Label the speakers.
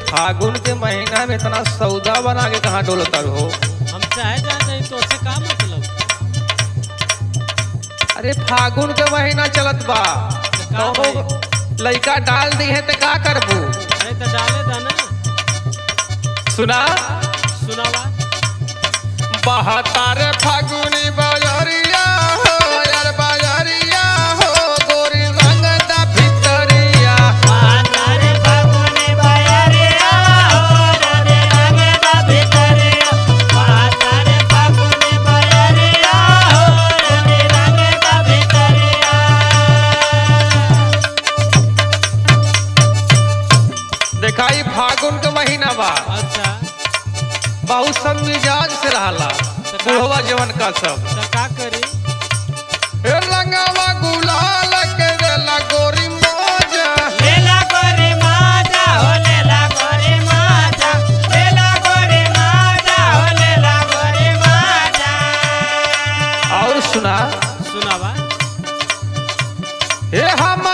Speaker 1: फागुन के महीना में इतना सौदा बना के कहाँ डोलतर हो?
Speaker 2: हम चाहे जान जाए तो उससे का मतलब?
Speaker 1: अरे फागुन के महीना चलत बा, तो लड़का डाल दी है तो का करबू?
Speaker 2: अरे तो डाले दा ना।
Speaker 1: सुना
Speaker 2: सुनावा।
Speaker 1: बहतार फागुनी बजरिया हो यार बजरिया हो गोरी रंग दा भितरिया।
Speaker 2: बहतार फागुनी बजरिया हो गोरी रंग दा भितरिया। बहतार फागुनी बजरिया हो गोरी रंग दा भितरिया।
Speaker 1: देखाई फागुन के महीना बा।
Speaker 2: अच्छा
Speaker 1: बहुत सब मिजाज से रहला बुढ़वा जवन का सब।
Speaker 2: तो का करी?
Speaker 1: रंगवा गुलाल के देला गोरी मौजा।
Speaker 2: लेला गोरी माजा हो लेला गोरी माजा। लेला गोरी माजा हो लेला गोरी माजा।
Speaker 1: और सुना
Speaker 2: सुनावा।
Speaker 1: हे हम